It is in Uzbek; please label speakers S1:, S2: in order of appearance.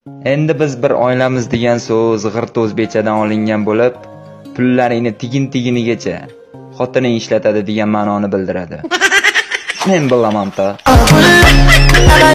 S1: Endi biz bir oilamiz degan so'z g'irt o'zbekchadan olingan bo'lib, pullaringni tiginigacha xotining ishlatadi degan ma'noni bildiradi. Men bilaman-ta.